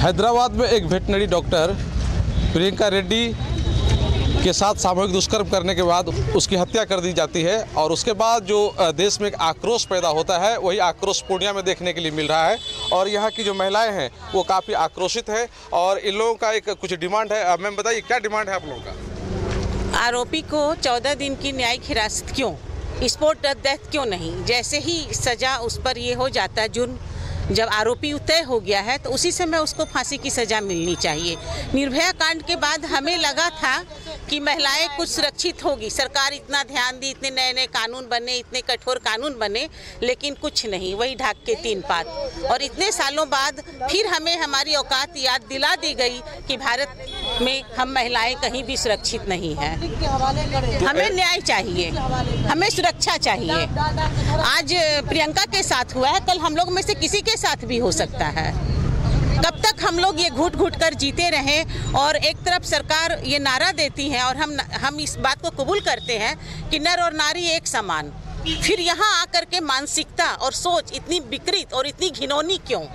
हैदराबाद में एक veterinary doctor Priyanka Reddy के साथ सामूहिक दुष्कर्म करने के बाद उसकी हत्या कर दी जाती है और उसके बाद जो देश में एक आक्रोश पैदा होता है वही आक्रोश पूर्णिया में देखने के लिए मिल रहा है। और यहाँ की जो महिलाएं हैं वो काफ़ी आक्रोशित है और इन लोगों का एक कुछ डिमांड है। मैम बताइए क्या डिमांड है आप लोगों का? आरोपी को 14 दिन की न्यायिक हिरासत क्यों, स्पॉट डेथ क्यों नहीं? जैसे ही सज़ा उस पर ये हो जाता है, जुर्म जब आरोपी तय हो गया है तो उसी समय उसको फांसी की सज़ा मिलनी चाहिए। निर्भया कांड के बाद हमें लगा था कि महिलाएं कुछ सुरक्षित होगी, सरकार इतना ध्यान दी, इतने नए नए कानून बने, इतने कठोर कानून बने, लेकिन कुछ नहीं, वही ढाक के तीन पात। और इतने सालों बाद फिर हमें हमारी औकात याद दिला दी गई कि भारत में हम महिलाएं कहीं भी सुरक्षित नहीं हैं। हमें न्याय चाहिए, हमें सुरक्षा चाहिए। आज प्रियंका के साथ हुआ है, कल हम लोग में से किसी के साथ भी हो सकता है। कब तक हम लोग ये घुट घुट कर जीते रहें? और एक तरफ सरकार ये नारा देती है और हम इस बात को कबूल करते हैं कि नर और नारी एक समान, फिर यहाँ आकर के मानसिकता और सोच इतनी विकृत और इतनी घिनौनी क्यों?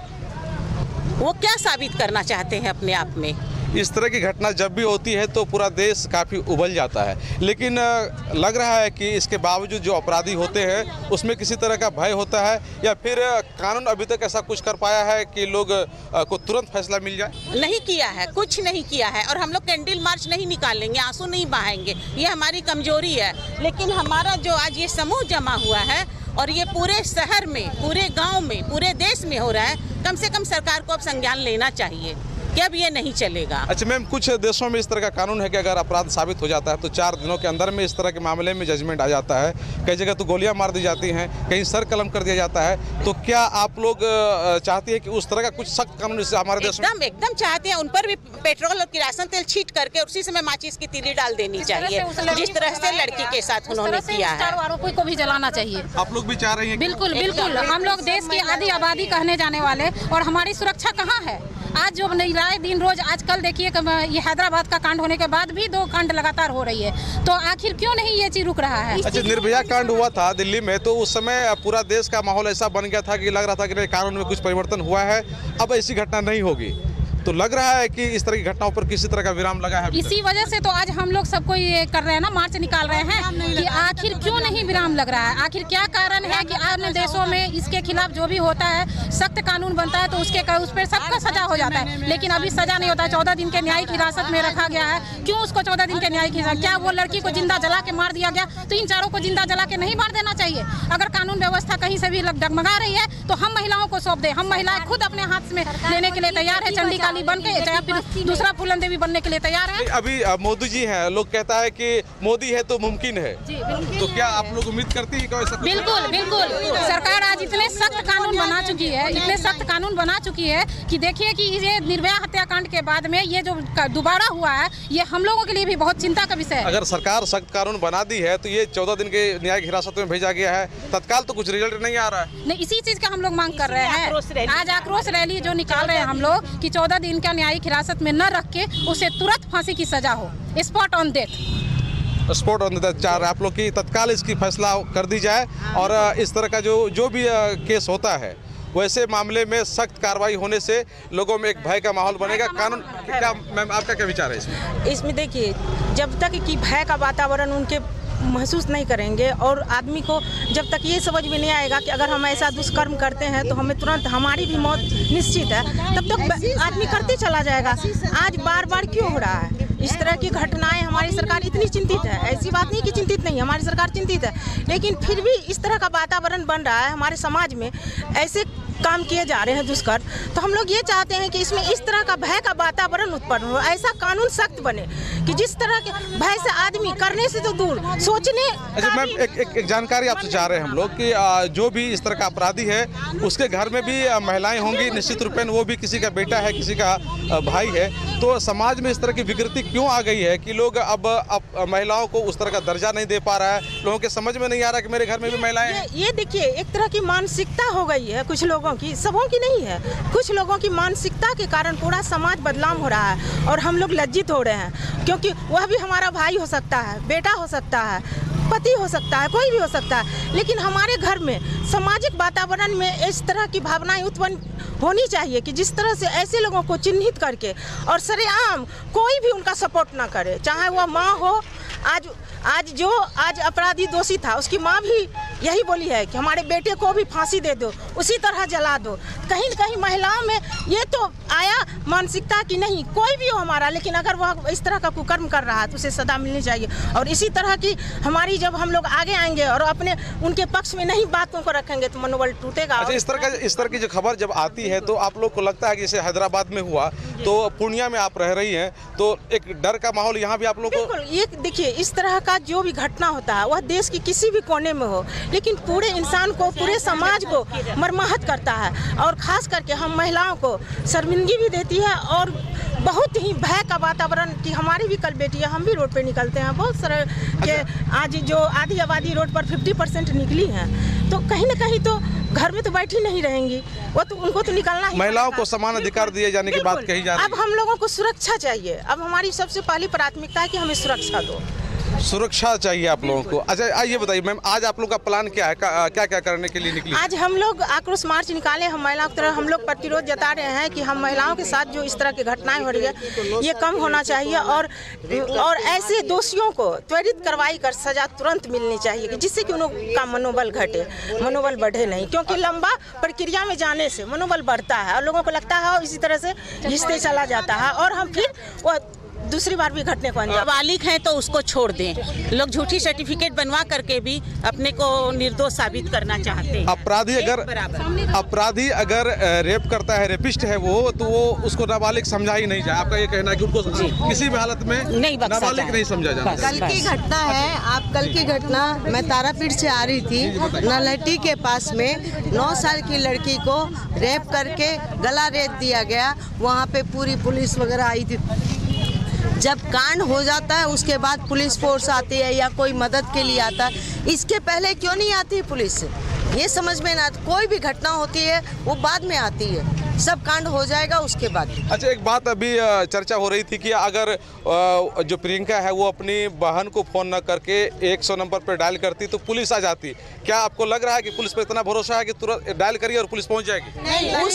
वो क्या साबित करना चाहते हैं अपने आप में? इस तरह की घटना जब भी होती है तो पूरा देश काफ़ी उबल जाता है, लेकिन लग रहा है कि इसके बावजूद जो अपराधी होते हैं उसमें किसी तरह का भय होता है या फिर कानून अभी तक ऐसा कुछ कर पाया है कि लोग को तुरंत फैसला मिल जाए? नहीं किया है, कुछ नहीं किया है। और हम लोग कैंडल मार्च नहीं निकालेंगे, आंसू नहीं बहाएंगे, ये हमारी कमजोरी है। लेकिन हमारा जो आज ये समूह जमा हुआ है और ये पूरे शहर में, पूरे गाँव में, पूरे देश में हो रहा है, कम से कम सरकार को अब संज्ञान लेना चाहिए कि अब ये नहीं चलेगा। अच्छा मैम, कुछ देशों में इस तरह का कानून है कि अगर अपराध साबित हो जाता है तो 4 दिनों के अंदर में इस तरह के मामले में जजमेंट आ जाता है। कई जगह तो गोलियां मार दी जाती हैं, कहीं सर कलम कर दिया जाता है। तो क्या आप लोग चाहती है कि उस तरह का कुछ सख्त कानून इससे हमारे देश में? एकदम चाहते हैं। उन पर भी पेट्रोल और किरासन तेल छीट करके उसी समय माचिस की तीली डाल देनी चाहिए, जिस तरह से लड़की के साथ उन्होंने किया है। आरोपी को भी जलाना चाहिए। आप लोग भी चाह रही हैं? बिल्कुल बिल्कुल। हम लोग देश की आधी आबादी कहने जाने वाले, और हमारी सुरक्षा कहाँ है? आज जो राय दिन रोज आजकल देखिए ये हैदराबाद का कांड होने के बाद भी 2 कांड लगातार हो रही है, तो आखिर क्यों नहीं ये चीज रुक रहा है? अच्छा, निर्भया कांड हुआ था दिल्ली में, तो उस समय पूरा देश का माहौल ऐसा बन गया था कि लग रहा था कि कानून में कुछ परिवर्तन हुआ है, अब ऐसी घटना नहीं होगी। तो लग रहा है कि इस तरह की घटनाओं पर किसी तरह का विराम लगा है। इसी वजह से तो आज हम लोग सबको ये कर रहे हैं ना, मार्च निकाल रहे हैं कि आखिर क्यों नहीं विराम लग रहा है? आखिर क्या कारण है कि अन्य देशों में इसके खिलाफ जो भी होता है, सख्त कानून बनता है तो उस पर सबका सजा हो जाता है, लेकिन अभी सजा नहीं होता है। 14 दिन के न्यायिक हिरासत में रखा गया है। क्यों उसको 14 दिन के न्यायिक हिरासत? क्या वो लड़की को जिंदा जला के मार दिया गया तो इन चारों को जिंदा जला के नहीं मार देना चाहिए? अगर कानून व्यवस्था कहीं से भी डगमगा रही है तो हम महिलाओं को सौंप दे। हम महिलाएं खुद अपने हाथ में लेने के लिए तैयार है, चंडी काली बन के, चाहे फिर दूसरा फूलन देवी बनने के लिए तैयार है। अभी मोदी जी हैं, लोग कहता है कि मोदी है तो मुमकिन है। तो क्या आप लोग उम्मीद करती है? बिल्कुल बिल्कुल। सरकार आज इतने सख्त कानून बना चुकी है, इतने सख्त कानून बना चुकी है कि देखिए कि ये निर्भया हत्याकांड के बाद में ये जो दोबारा हुआ है, ये हम लोगों के लिए भी बहुत चिंता का विषय है। अगर सरकार सख्त कानून बना दी है तो ये 14 दिन के न्यायिक हिरासत में भेजा गया है, तत्काल तो कुछ रिजल्ट नहीं आ रहा है। नहीं, इसी चीज का हम लोग मांग कर रहे हैं। आज आक्रोश रैली जो निकाल रहे हैं हम लोग कि 14 दिन का न्यायिक हिरासत में न रख के उसे तुरंत फांसी की सजा हो, स्पॉट ऑन डेथ। आप लोग की तत्काल इसकी फैसला कर दी जाए और इस तरह का जो भी केस होता है वैसे मामले में सख्त कार्रवाई होने से लोगों में एक भय का माहौल बनेगा। कानून क्या मैम, आपका क्या विचार है इसमें? इसमें देखिए, जब तक कि भय का वातावरण उनके महसूस नहीं करेंगे और आदमी को जब तक ये समझ में नहीं आएगा कि अगर हम ऐसा दुष्कर्म करते हैं तो हमें तुरंत हमारी भी मौत निश्चित है, तब तक आदमी करते चला जाएगा। आज बार बार क्यों हो रहा है इस तरह की घटनाएं? हमारी सरकार इतनी चिंतित है, ऐसी बात नहीं कि चिंतित नहीं, हमारी सरकार चिंतित है, लेकिन फिर भी इस तरह का वातावरण बन रहा है हमारे समाज में, ऐसे काम किए जा रहे हैं दुष्कर्म। तो हम लोग ये चाहते हैं कि इसमें इस तरह का भय का वातावरण उत्पन्न हो, ऐसा कानून सख्त बने कि जिस तरह के भय से आदमी करने से तो दूर सोचने। अच्छा मैम, एक जानकारी आपसे चाह रहे हैं हम लोग कि जो भी इस तरह का अपराधी है उसके घर में भी महिलाएं होंगी, निश्चित रूप में वो भी किसी का बेटा है, किसी का भाई है। तो समाज में इस तरह की विकृति क्यों आ गई है कि लोग अब महिलाओं को उस तरह का दर्जा नहीं दे पा रहा है? लोगों के समझ में नहीं आ रहा कि मेरे घर में भी महिलाएं हैं। ये देखिए, एक तरह की मानसिकता हो गई है कुछ लोगों की, सबों की नहीं है, कुछ लोगों की मानसिकता के कारण पूरा समाज बदनाम हो रहा है और हम लोग लज्जित हो रहे हैं, क्योंकि वह भी हमारा भाई हो सकता है, बेटा हो सकता है, पति हो सकता है, कोई भी हो सकता है, लेकिन हमारे घर में सामाजिक वातावरण में इस तरह की भावनाएं उत्पन्न होनी चाहिए कि जिस तरह से ऐसे लोगों को चिन्हित करके और सरेआम कोई भी उनका सपोर्ट ना करे, चाहे वह माँ हो। आज अपराधी दोषी था, उसकी माँ भी यही बोली है कि हमारे बेटे को भी फांसी दे दो, उसी तरह जला दो। कहीं न कहीं महिलाओं में ये तो आया मानसिकता कि नहीं कोई भी हो हमारा, लेकिन अगर वह इस तरह का कुकर्म कर रहा है तो उसे सजा मिलनी चाहिए। और इसी तरह की हमारी जब हम लोग आगे आएंगे और अपने उनके पक्ष में नहीं बातों को रखेंगे तो मनोबल टूटेगा। अच्छा, इस तरह की जो खबर जब आती है तो आप लोग को लगता है कि जैसे हैदराबाद में हुआ, तो पूर्णिया में आप रह रही हैं, तो एक डर का माहौल यहाँ भी आप लोग को? बिल्कुल, ये देखिए इस तरह का जो भी घटना होता है वह देश की किसी भी कोने में हो, लेकिन पूरे इंसान को, पूरे समाज को मर्माहत करता है और खास करके हम महिलाओं को शर्मिंदगी भी देती है और बहुत ही भय का वातावरण कि हमारी भी कल बेटी है, हम भी रोड पे निकलते हैं। बहुत सारे के आज जो आधी आबादी रोड पर 50% निकली है, तो कहीं ना कहीं तो घर में तो बैठी नहीं रहेंगी, वो तो उनको तो निकलना ही। महिलाओं को समान अधिकार दिए जाने की बात कही जा रही है। अब हम लोगों को सुरक्षा चाहिए, अब हमारी सबसे पहली प्राथमिकता है कि हमें सुरक्षा दो, सुरक्षा चाहिए आप लोगों को। अच्छा, ये बताइए मैम, आज आप लोग का प्लान क्या है, क्या क्या करने के लिए निकली? आज हम लोग आक्रोश मार्च निकाले, हम महिलाओं की तरह हम लोग प्रतिरोध जता रहे हैं कि हम महिलाओं के साथ जो इस तरह की घटनाएं हो रही है ये कम होना चाहिए और ऐसे दोषियों को त्वरित कार्रवाई कर सजा तुरंत मिलनी चाहिए कि जिससे कि उनका मनोबल घटे, मनोबल बढ़े नहीं, क्योंकि लंबा प्रक्रिया में जाने से मनोबल बढ़ता है और लोगों को लगता है और इसी तरह से घिसते चला जाता है और हम फिर वह दूसरी बार भी घटने को अंजाम। नाबालिग हैं तो उसको छोड़ दें। लोग झूठी सर्टिफिकेट बनवा करके भी अपने को निर्दोष साबित करना चाहते हैं। अपराधी अगर रेप करता है, रेपिस्ट है वो, तो वो उसको नाबालिग समझा ही नहीं जाए। आपका ये कहना है कि उनको किसी भी हालत में नाबालिग नहीं समझा जाए? कल की घटना है, आप कल की घटना, मैं तारापीठ से आ रही थी, नलहटी के पास में 9 साल की लड़की को रेप करके गला रेत दिया गया। वहाँ पे पूरी पुलिस वगैरह आई थी। जब कांड हो जाता है उसके बाद पुलिस फोर्स आती है या कोई मदद के लिए आता है, इसके पहले क्यों नहीं आती पुलिस? ये समझ में ना, कोई भी घटना होती है वो बाद में आती है, सब कांड हो जाएगा उसके बाद। अच्छा, एक बात अभी चर्चा हो रही थी कि अगर जो प्रियंका है वो अपनी बहन को फ़ोन न करके 100 नंबर पर डायल करती तो पुलिस आ जाती। क्या आपको लग रहा है कि पुलिस पर इतना भरोसा है कि तुरंत डायल करिए और पुलिस पहुंच जाएगी? नहीं, कोई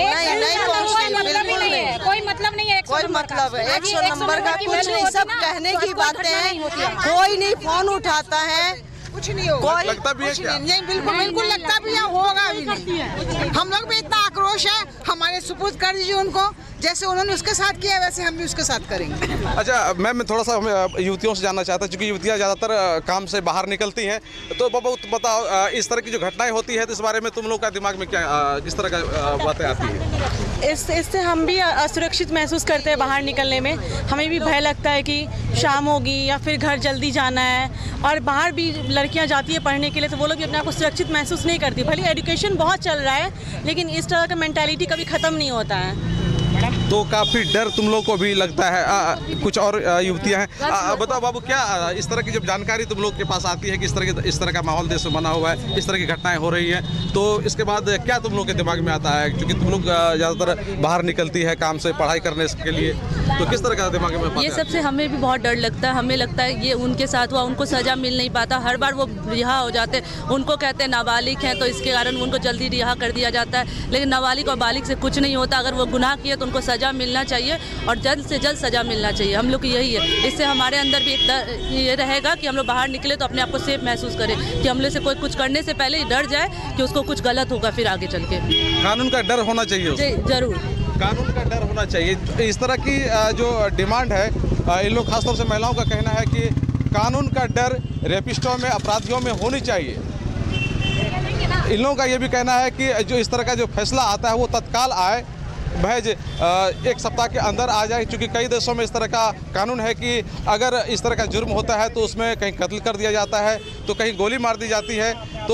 मतलब नहीं है। कोई मतलब 100 नंबर का कुछ नहीं, सब कहने की बातें हैं। कोई नहीं फोन उठाता है, कुछ नहीं होगा। लगता भी है क्या? नहीं, बिल्कुल लगता भी है, होगा भी नहीं। हम लोग भी इतना आक्रोश है, हमारे सुपुर्द कर दीजिए उनको, जैसे उन्होंने उसके साथ किया वैसे हम भी उसके साथ करेंगे। अच्छा मैम, मैं थोड़ा सा युवतियों से जानना चाहता हूँ, क्योंकि युवतियाँ ज़्यादातर काम से बाहर निकलती हैं, तो बाबा बताओ इस तरह की जो घटनाएं होती है तो इस बारे में तुम लोग का दिमाग में क्या, किस तरह का बातें आती है? इससे हम भी असुरक्षित महसूस करते हैं बाहर निकलने में। हमें भी भय लगता है कि शाम होगी या फिर घर जल्दी जाना है, और बाहर भी लड़कियां जाती है पढ़ने के लिए तो वो लोग भी अपने आप को सुरक्षित महसूस नहीं करती। भले एजुकेशन बहुत चल रहा है लेकिन इस तरह का मेंटालिटी कभी ख़त्म नहीं होता है। तो काफ़ी डर तुम लोग को भी लगता है। कुछ और युवतियाँ हैं, बताओ बाबू, क्या इस तरह की जब जानकारी तुम लोग के पास आती है कि इस तरह का माहौल देश में बना हुआ है, इस तरह की घटनाएं हो रही हैं, तो इसके बाद क्या तुम लोग के दिमाग में आता है? क्योंकि तुम लोग ज़्यादातर बाहर निकलती है काम से, पढ़ाई करने के लिए, तो किस तरह का दिमाग में आता है? ये सबसे हमें भी बहुत डर लगता है। हमें लगता है ये उनके साथ हुआ, उनको सज़ा मिल नहीं पाता, हर बार वो रिहा हो जाते। उनको कहते हैं नाबालिग हैं तो इसके कारण उनको जल्दी रिहा कर दिया जाता है, लेकिन नाबालिग और बालिग से कुछ नहीं होता। अगर वो गुनाह किए तो उनको सज़ा मिलना चाहिए और जल्द से जल्द सज़ा मिलना चाहिए। हम लोग की यही है। इससे हमारे अंदर भी एक ये रहेगा कि हम लोग बाहर निकले तो अपने आप को सेफ महसूस करें, कि हम लोग से कोई कुछ करने से पहले ही डर जाए कि उसको कुछ गलत होगा फिर आगे चल के। कानून का डर होना चाहिए। जी जरूर, कानून का डर होना चाहिए। इस तरह की जो डिमांड है, इन लोग खासतौर से महिलाओं का कहना है कि कानून का डर रेपिस्टों में, अपराधियों में होनी चाहिए। इन लोगों का ये भी कहना है कि जो इस तरह का जो फैसला आता है वो तत्काल आए, महज 1 सप्ताह के अंदर आ जाए, क्योंकि कई देशों में इस तरह का कानून है कि अगर इस तरह का जुर्म होता है तो उसमें कहीं कत्ल कर दिया जाता है, तो कहीं गोली मार दी जाती है। तो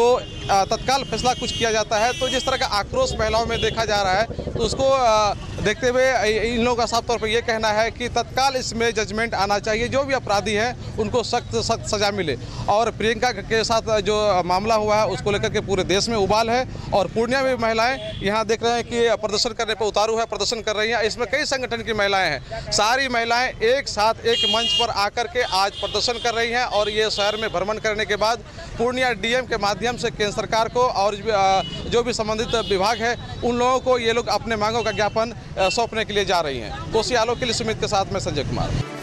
तत्काल फैसला कुछ किया जाता है। तो जिस तरह का आक्रोश महिलाओं में देखा जा रहा है, तो उसको देखते हुए इन लोगों का साफ तौर पर यह कहना है कि तत्काल इसमें जजमेंट आना चाहिए, जो भी अपराधी हैं उनको सख्त सजा मिले। और प्रियंका के साथ जो मामला हुआ है उसको लेकर के पूरे देश में उबाल है और पूर्णिया में महिलाएं यहाँ देख रहे हैं कि प्रदर्शन करने पर उतारू है, प्रदर्शन कर रही हैं। इसमें कई संगठन की महिलाएं हैं, सारी महिलाएं एक साथ एक मंच पर आकर के आज प्रदर्शन कर रही हैं और ये शहर में भ्रमण करने के बाद पूर्णिया डीएम के माध्यम से केंद्र सरकार को और जो भी संबंधित विभाग है उन लोगों को ये लोग अपने मांगों का ज्ञापन सौंपने के लिए जा रही हैं। कोसी आलोक के लिए सुमित के साथ में संजय कुमार।